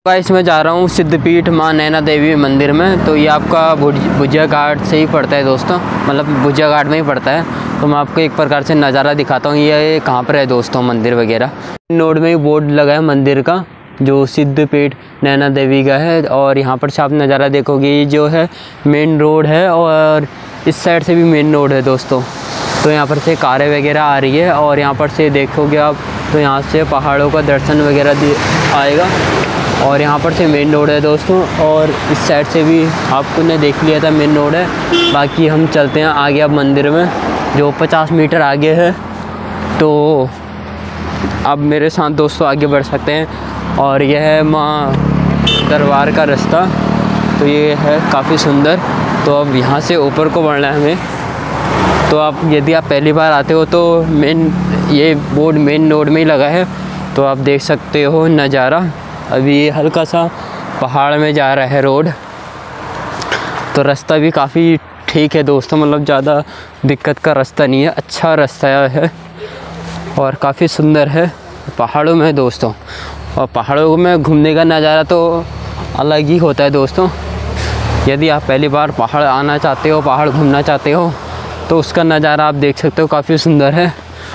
Guys मैं जा रहा हूँ सिद्धपीठ माँ नैना देवी मंदिर में। तो ये आपका भुजिया घाट से ही पड़ता है दोस्तों, मतलब भुजिया घाट में ही पड़ता है। तो मैं आपको एक प्रकार से नज़ारा दिखाता हूँ ये कहाँ पर है दोस्तों मंदिर वगैरह। नोड में ही बोर्ड लगा है मंदिर का जो सिद्धपीठ नैना देवी का है। और यहाँ पर से आप नज़ारा देखोगे, ये जो है मेन रोड है और इस साइड से भी मेन रोड है दोस्तों। तो यहाँ पर से कारें वगैरह आ रही है और यहाँ पर से देखोगे आप तो यहाँ से पहाड़ों का दर्शन वगैरह आएगा। और यहाँ पर से मेन रोड है दोस्तों, और इस साइड से भी आपको ने देख लिया था मेन रोड है। बाकी हम चलते हैं आगे अब मंदिर में जो 50 मीटर आगे है। तो अब मेरे साथ दोस्तों आगे बढ़ सकते हैं। और यह है माँ दरबार का रास्ता, तो ये है काफ़ी सुंदर। तो अब यहाँ से ऊपर को बढ़ना है हमें। तो आप यदि आप पहली बार आते हो तो ये बोर्ड मेन रोड में ही लगा है, तो आप देख सकते हो नज़ारा। अभी ये हल्का सा पहाड़ में जा रहा है रोड, तो रास्ता भी काफ़ी ठीक है दोस्तों, मतलब ज़्यादा दिक्कत का रास्ता नहीं है, अच्छा रास्ता है और काफ़ी सुंदर है। पहाड़ों में दोस्तों, और पहाड़ों में घूमने का नज़ारा तो अलग ही होता है दोस्तों। यदि आप पहली बार पहाड़ आना चाहते हो, पहाड़ घूमना चाहते हो, तो उसका नज़ारा आप देख सकते हो, काफ़ी सुंदर है।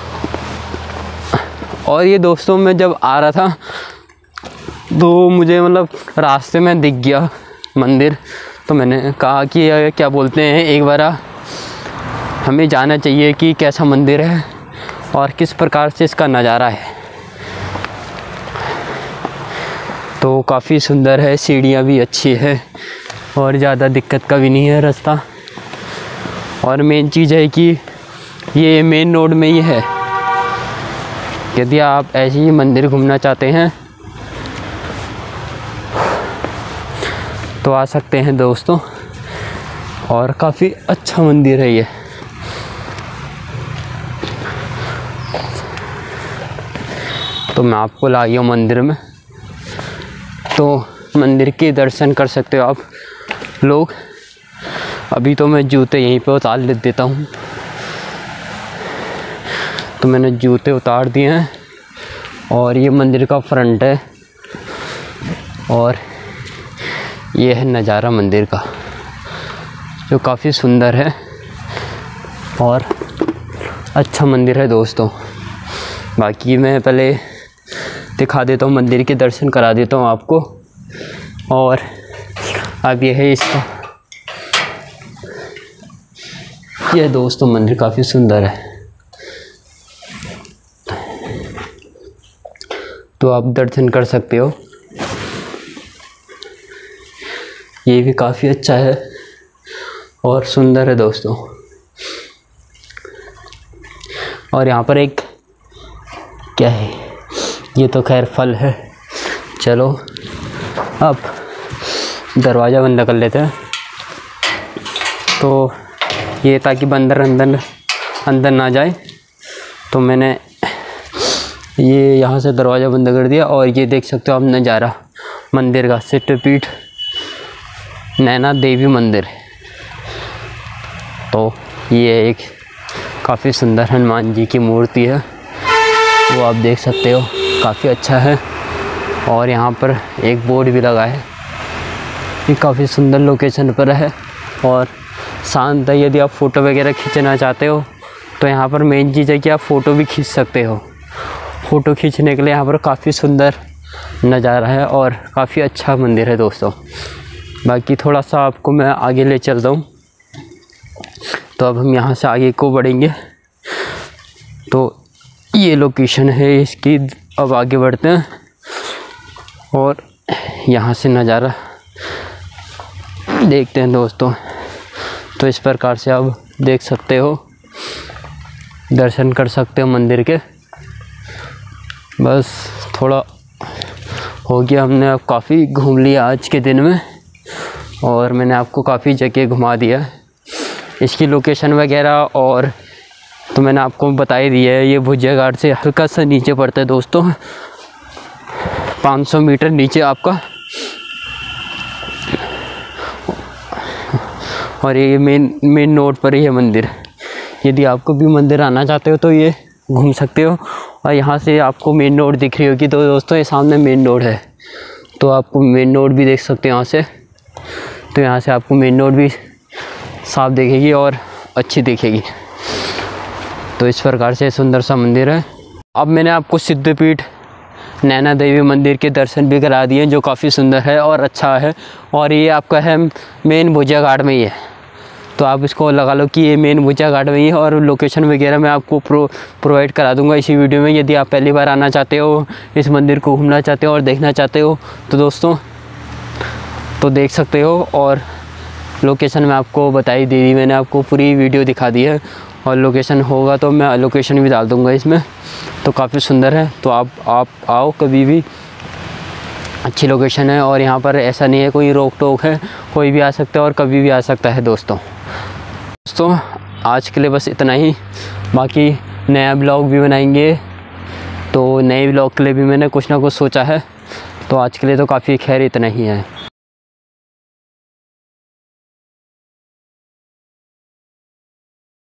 और ये दोस्तों मैं जब आ रहा था तो मुझे मतलब रास्ते में दिख गया मंदिर, तो मैंने कहा कि क्या बोलते हैं, एक बार हमें जाना चाहिए कि कैसा मंदिर है और किस प्रकार से इसका नज़ारा है। तो काफ़ी सुंदर है, सीढ़ियाँ भी अच्छी है और ज़्यादा दिक्कत का भी नहीं है रास्ता। और मेन चीज़ है कि ये मेन रोड में ही है। यदि आप ऐसे ही मंदिर घूमना चाहते हैं तो आ सकते हैं दोस्तों, और काफ़ी अच्छा मंदिर है ये। तो मैं आपको ला गया मंदिर में, तो मंदिर के दर्शन कर सकते हो आप लोग। अभी तो मैं जूते यहीं पे उतार देता हूँ। तो मैंने जूते उतार दिए हैं और ये मंदिर का फ्रंट है और ये है नज़ारा मंदिर का जो काफ़ी सुंदर है और अच्छा मंदिर है दोस्तों। बाकी मैं पहले दिखा देता हूँ, मंदिर के दर्शन करा देता हूँ आपको। और अब ये है इसका, ये दोस्तों मंदिर काफ़ी सुंदर है, तो आप दर्शन कर सकते हो। ये भी काफ़ी अच्छा है और सुंदर है दोस्तों। और यहाँ पर एक क्या है, ये तो खैर फल है। चलो अब दरवाज़ा बंद कर लेते हैं, तो ये ताकि बंदर अंदर ना जाए। तो मैंने ये यहाँ से दरवाज़ा बंद कर दिया। और ये देख सकते हो आप नज़ारा मंदिर का, सिद्धपीठ नैना देवी मंदिर। तो ये एक काफ़ी सुंदर हनुमान जी की मूर्ति है, वो आप देख सकते हो, काफ़ी अच्छा है। और यहाँ पर एक बोर्ड भी लगा है, ये काफ़ी सुंदर लोकेशन पर है और शांत है। यदि आप फ़ोटो वगैरह खींचना चाहते हो तो यहाँ पर मेन चीज़ है कि आप फ़ोटो भी खींच सकते हो। फ़ोटो खींचने के लिए यहाँ पर काफ़ी सुंदर नज़ारा है और काफ़ी अच्छा मंदिर है दोस्तों। बाकी थोड़ा सा आपको मैं आगे ले चलता हूँ। तो अब हम यहाँ से आगे को बढ़ेंगे। तो ये लोकेशन है इसकी, अब आगे बढ़ते हैं और यहाँ से नज़ारा देखते हैं दोस्तों। तो इस प्रकार से आप देख सकते हो, दर्शन कर सकते हो मंदिर के। बस थोड़ा हो गया, हमने अब काफ़ी घूम लिया आज के दिन में और मैंने आपको काफ़ी जगह घुमा दिया इसकी लोकेशन वगैरह। और तो मैंने आपको बता ही दिया है, ये भुजिया घाट से हल्का सा नीचे पड़ता है दोस्तों, 500 मीटर नीचे आपका। और ये मेन रोड पर ही है मंदिर। यदि आपको भी मंदिर आना चाहते हो तो ये घूम सकते हो। और यहाँ से आपको मेन रोड दिख रही होगी, तो दोस्तों ये सामने मेन रोड है। तो आपको मेन रोड भी देख सकते हो यहाँ से। तो यहाँ से आपको मेन रोड भी साफ दिखेगी और अच्छी दिखेगी। तो इस प्रकार से सुंदर सा मंदिर है। अब मैंने आपको सिद्धपीठ नैना देवी मंदिर के दर्शन भी करा दिए, जो काफ़ी सुंदर है और अच्छा है। और ये आपका है मेन भुजिया घाट में ही है, तो आप इसको लगा लो कि ये मेन भुजिया घाट में ही है। और लोकेशन वगैरह मैं आपको प्रोवाइड करा दूंगा इसी वीडियो में। यदि आप पहली बार आना चाहते हो, इस मंदिर को घूमना चाहते हो और देखना चाहते हो तो दोस्तों तो देख सकते हो। और लोकेशन मैं आपको बताई दे दी, मैंने आपको पूरी वीडियो दिखा दी है। और लोकेशन होगा तो मैं लोकेशन भी डाल दूँगा इसमें। तो काफ़ी सुंदर है, तो आप आओ कभी भी, अच्छी लोकेशन है। और यहाँ पर ऐसा नहीं है कोई रोक टोक है, कोई भी आ सकता है और कभी भी आ सकता है दोस्तों। आज के लिए बस इतना ही, बाकी नया ब्लॉग भी बनाएंगे। तो नए ब्लॉग के लिए भी मैंने कुछ ना कुछ सोचा है। तो आज के लिए तो काफ़ी खैर इतना ही है।